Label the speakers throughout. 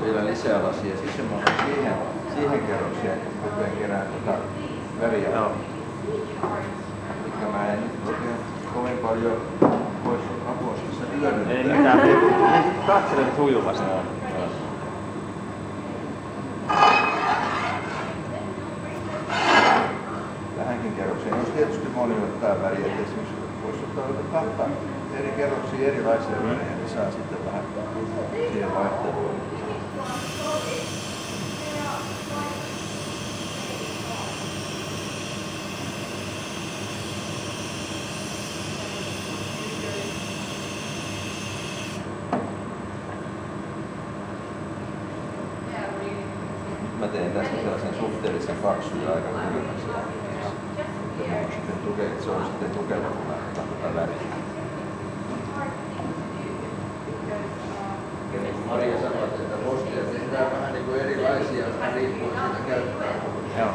Speaker 1: vielä lisää lasia sisämaalla siihen kerrokseen, kun rupean kerään väriä.
Speaker 2: Joo.
Speaker 1: Mikä mä en nyt oikein kovin paljon pois apostissa hyödyntää.
Speaker 2: Ei mitään, katselen sujuvasti.
Speaker 1: Tähänkin kerrokseen olisi tietysti monille tämä väri, että esimerkiksi voisi ottaa kahta eri kerroksia erilaisia värejä, niin saa sitten vähän siihen vaihtelua. Mä teen tästä sellaisen suhteellisen paksun ja aika kylmäksi. Se on sitten tukeva, kun lähdetään tätä väriä. Ja niin kuin Maria sanoi, että postia tehdään vähän niin kuin erilaisia, riippuen siitä käyttää.
Speaker 2: Joo.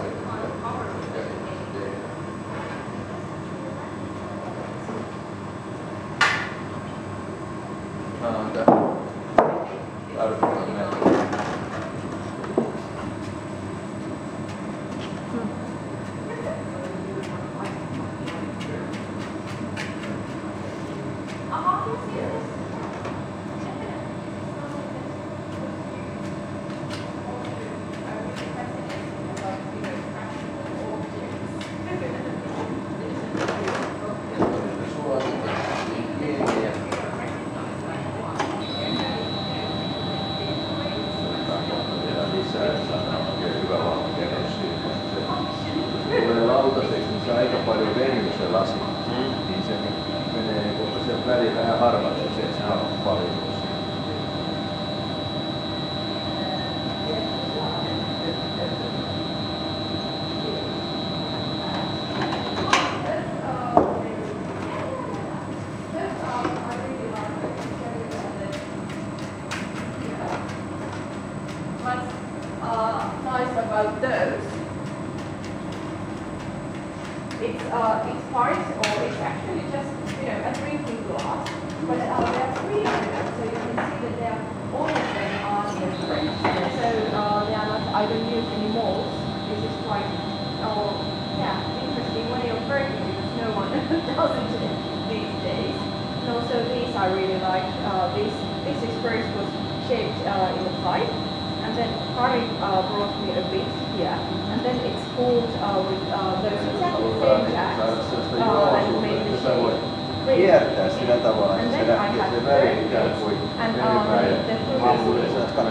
Speaker 2: Kiertää sillä tavalla, että se lähtee se väri ikään kuin veripäin sellaista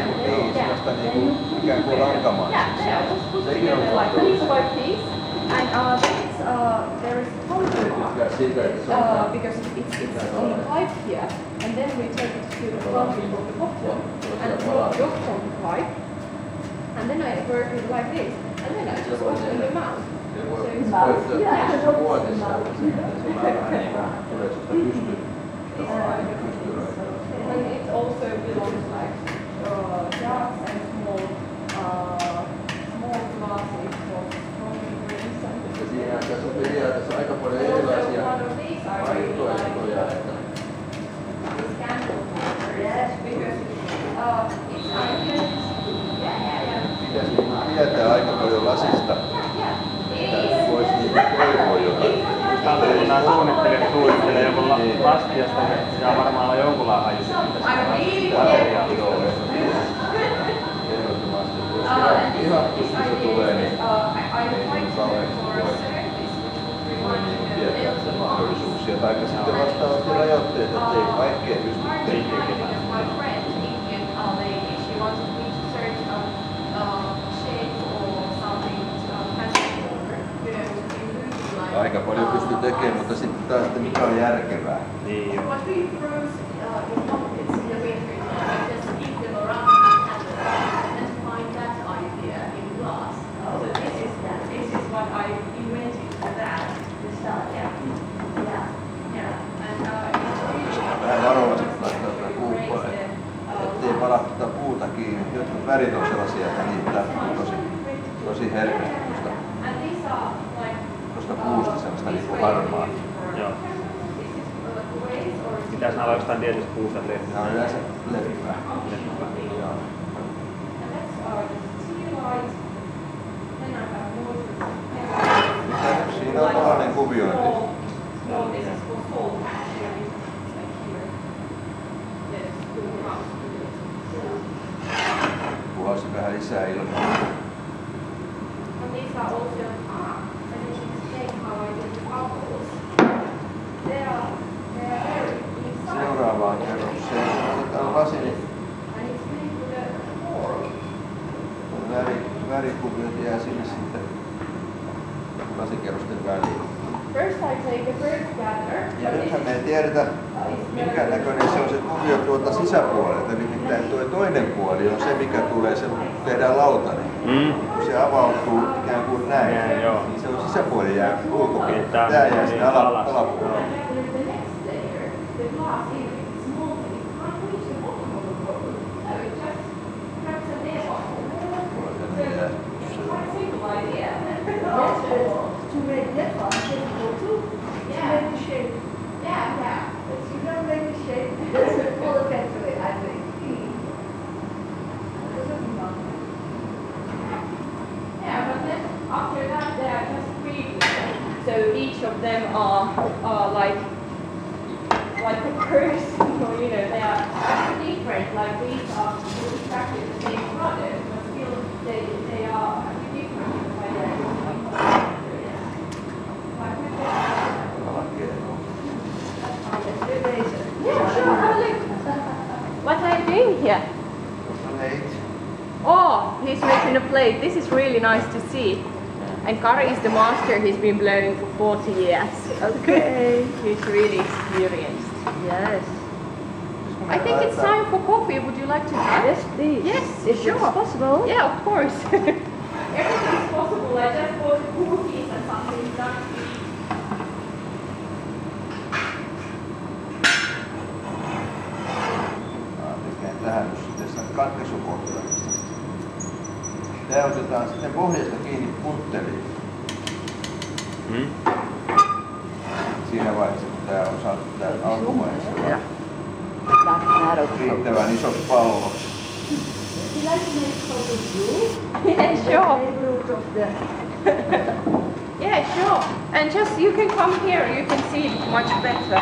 Speaker 2: ikään kuin lankamaiseksi. Sekin on
Speaker 3: there is because it's on the pipe here, and then we take it to the front of the bottom and drop from the pipe, and then I work it like this, and then I just open the mouth. And it also belongs like jars and small glasses for smoking drinks and
Speaker 1: tässä on periaatteessa aika paljon erilaisia vaihtoehtoja. Pitäisi tietää aika paljon lasista, että voisi toivoa jotain.
Speaker 2: Kun nämä suunnittelijat suunnittelee joku lastiasta, niin pitää varmaan olla jonkunlainen haju materiaalia.
Speaker 1: Ehdottomasti. Ihan kun se tulee, niin kauheasti voi tietää sen mahdollisuuksia. Tai sitten vastaavasti rajoitteet, ettei kaikkea pysty tekemään. Aika paljon pystyy tekemään, mutta sitten taas, että mikä on järkevää.
Speaker 2: Niin.
Speaker 1: Vähän varovasti laittaa tätä puukoa, ettei pala tätä puuta kiinni. Jotkut värit on sellaisia, että niitä lähtee tosi herkästi tuosta puusta sellaista niin kuin harmaa.
Speaker 2: Joo. Pitäisi olla jostain tietystä puusta tehdä.
Speaker 1: Nämä on yleensä leppää. mulla olisi vähän lisää ilmaa.
Speaker 3: And these are also, let me explain how I did the bubbles. They are very inside.
Speaker 1: Seuraavaan kerrokseen otetaan lasini.
Speaker 3: And it's made with a fork.
Speaker 1: Värikuviot jää sinne sitten lasikerrosten väliin.
Speaker 3: First I take a bird gather.
Speaker 1: Ja nythän me ei tiedetä, minkä näköinen se on se kuvio tuolta sisäpuolelta. Nimittäin tuo toinen puoli on se, mikä tulee, se tehdään lautanen. Kun se avautuu ikään kuin näin, niin se on sisäpuoli jää ulkopuolelle. Tää jää sinne alapuolelle.
Speaker 3: So each of them are like a person, or you know, they are different. Like these are exactly the same product, but still they are different by their What are you doing here? Oh, he's making a plate. This is really nice to see. And Kari is the master. He's been blowing for 40 years.
Speaker 4: Okay.
Speaker 3: He's really experienced.
Speaker 4: Yes.
Speaker 3: I think it's time for coffee. Would you like to have?
Speaker 4: Yes, please.
Speaker 3: Yes,
Speaker 4: if
Speaker 3: sure.
Speaker 4: it's possible.
Speaker 3: Yeah, of course. Everything is possible. I just bought cookies and something nice to eat.
Speaker 1: Tähän nyt sitten katkaisukohtaa. Tää otetaan sitten pohjasta kiinni puntteliin. Siinä vaiheessa, kun tää on saatu tää alkuvaiheessa riittävän isot pallot.
Speaker 3: Yeah, sure. Yeah, sure. And just you can come here. You can see it much better.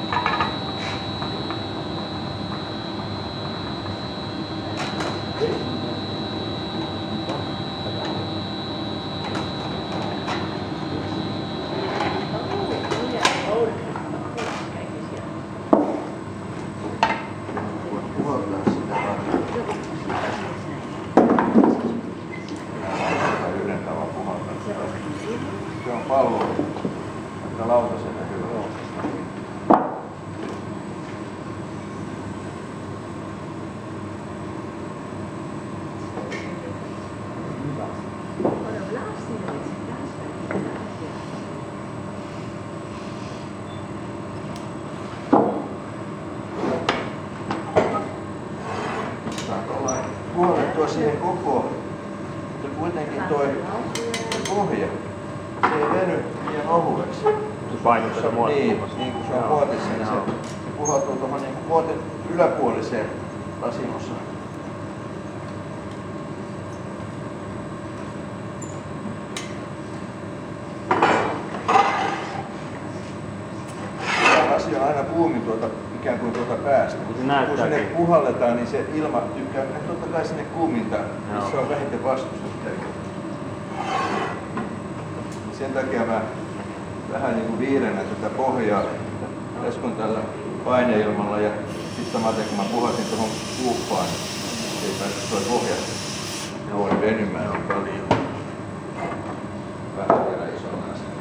Speaker 1: Se on pallo, että lautaselle hyvä. Puolettua siihen kokoon, mutta kuitenkin toi pohja, se ei veny liian ohueksi. Niin kun se on muotissa, niin se puhaltuu tuohon niin muotin yläpuoliseen lasinosaan. Lasi on aina kuumin ikään kuin päästä. Kun sinne puhalletaan, niin se ilma tykkää mennä totta kai sinne kuumintaan, missä on vähiten vastustusta. Sen takia mä vähän niin kuin viilennän tätä pohjaa. Leskon tällä paineilmalla ja sitten samaten kun mä puhalsin tuohon kuuppaan, niin ei päässyt tuo pohja noin venymään on paljon. Vähän vielä isona asia.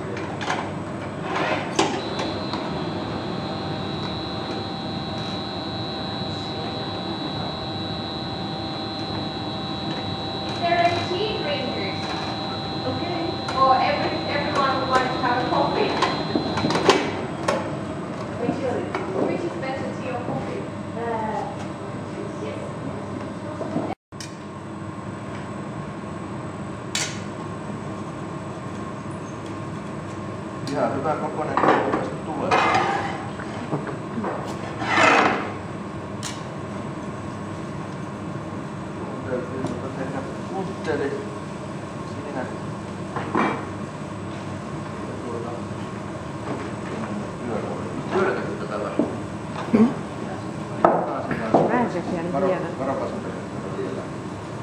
Speaker 3: Or everyone would like to have a coffee. Which is better, tea or coffee? Yes.
Speaker 1: Ihan hyvä kokoinen tästä tulee. Täytyy tehdä puntteli siinä. Pyörätäkö tätä vähän?
Speaker 4: Vähän se on hieno.
Speaker 1: Varopas vielä.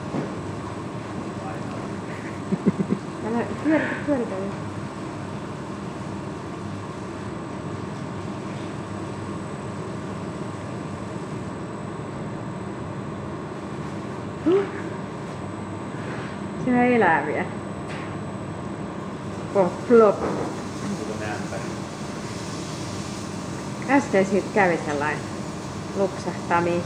Speaker 3: Älä pyöritä. Siellä elää vielä. Plop. Äsken siitä kävi sellainen lupsahtaminen.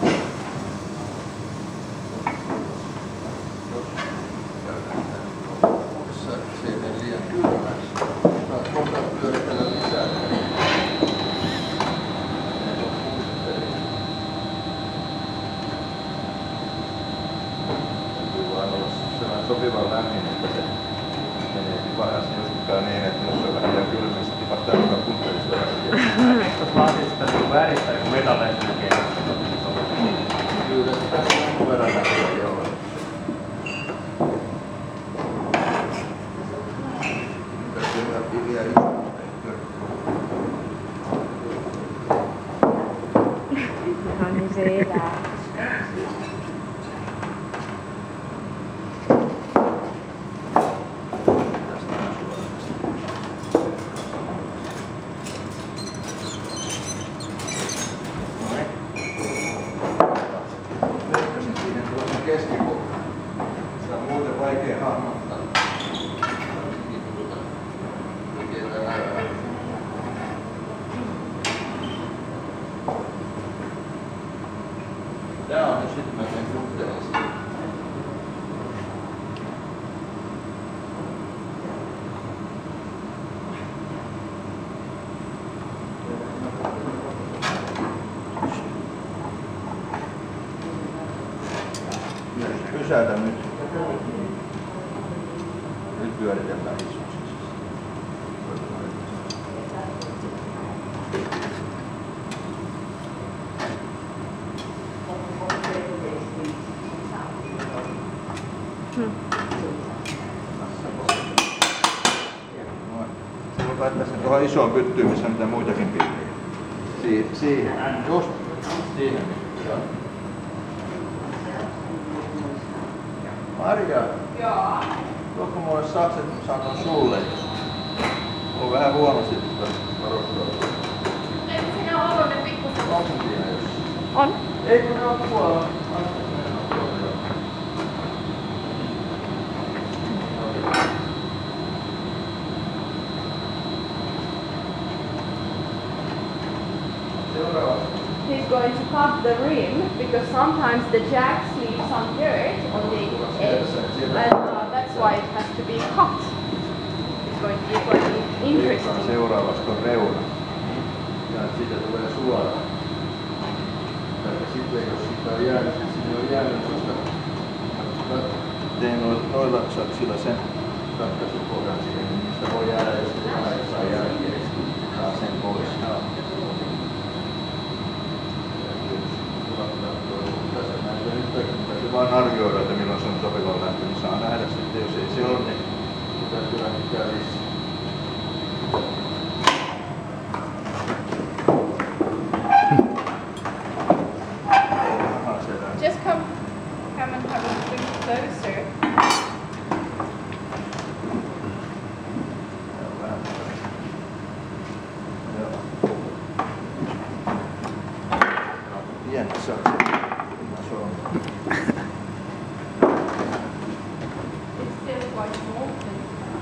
Speaker 1: Sopivan lämmin, että se menee parhaasti joskus niin, että jos on vähän liian kylmä, niin se tipahtaa joka kunttelista vähän.
Speaker 2: Tuossa vaatii sitä väristä, kun metalleista näkee.
Speaker 1: Kyllä, sitä on jonkun verran näkyy, joo.
Speaker 3: No niin se elää.
Speaker 1: Sitä on muuten vaikea hahmottaa. Tää on nyt sitten mä sen kunttelin. Pysäytä nyt. Nyt pyöritellään istuksessa. Silloin laittaa sen tuohon isoon pyttyyn, missä on niitä muitakin piirteitä. Siihen. Just siihen. Joo. Marja, tuoko mulle sakset, mä sanon sulle. On vähän huonosti varustua.
Speaker 3: Eikö sinä ollut ne pikkuset?
Speaker 1: Onko siinä jossain?
Speaker 3: On.
Speaker 1: Ei kun ne on tuolla. Seuraava.
Speaker 3: He's going to cut the rim because sometimes the jacks leave some dirt on the edge and that's why it has to be cut. It's going to be quite interesting.
Speaker 1: Seuraavasta on reuna. Ja siitä tulee suora. Tai sitten jos siitä on jäänyt, sinne on jäänyt tuosta. Tein noilla saksilla sen ratkaisupohjan siihen, niin niistä voi jäädä, jos vähän saa jälkeen, saa sen pois. Täytyy vaan arvioida, että milloin se on sopivan lämpö, niin saa nähdä sitten, jos ei se ole, niin täytyy lämmittää lisää.
Speaker 3: Just come and have a look closer.
Speaker 1: Pientä saksia.
Speaker 3: It's still quite molten.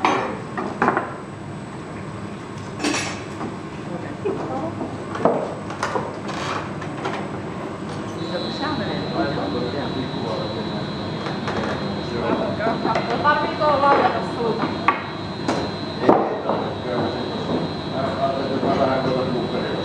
Speaker 3: Tarviiko laudata sulta?
Speaker 1: Ei tarvitse, kyllä se tuossa. Ajatellaan vähän tuota kuukkarilla.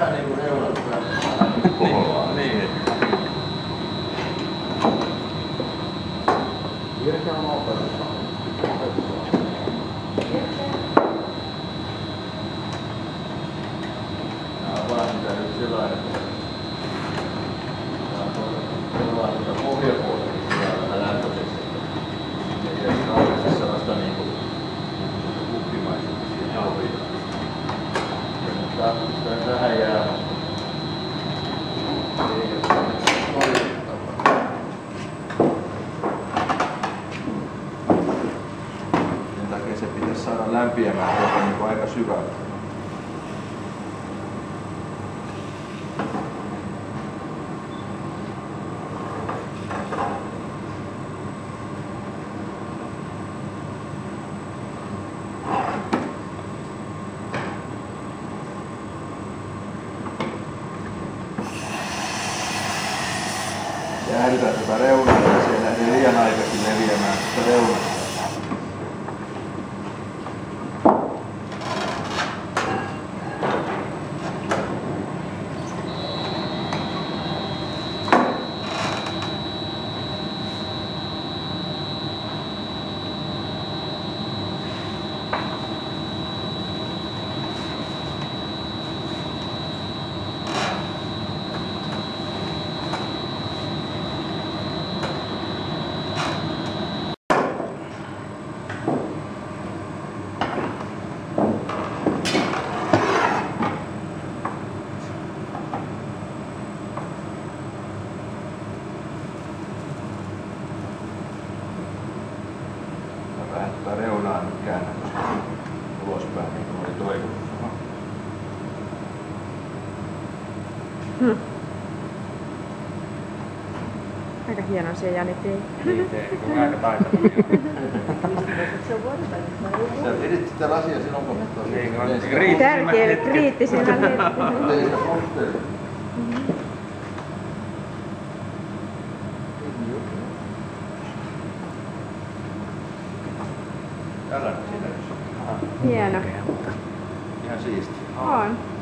Speaker 1: vähän niinku reunat kohollaan. Niin. Virke on opetus. Vaan mitä nyt sillä lailla, että pohjapuolella vähän lämpöisesti. Ja siinä on oikeasti sellaista niinku kuppimaisuutta siihen hoidaan. Mutta tähän jää sen takia se pitäisi saada lämpiämään niinku aika syvälle. Jäädytään tätä reunaa, että se ei lähde liian aikaisin leviämään tästä reunasta. Vähän tätä reunaa nyt käännän ulospäin, niin kuin oli toivottu.
Speaker 4: Aika hieno se Jani tei.
Speaker 2: Niin tee, kun aika taitavia.
Speaker 1: Sä vedit sitä lasia silloin, kun
Speaker 2: Niin, on
Speaker 4: Tärkeä, kriittisinä hetkenä.
Speaker 1: tein sitä posteri. Tällainen siinä.
Speaker 4: Hieno.
Speaker 1: Ihan siisti.
Speaker 4: On.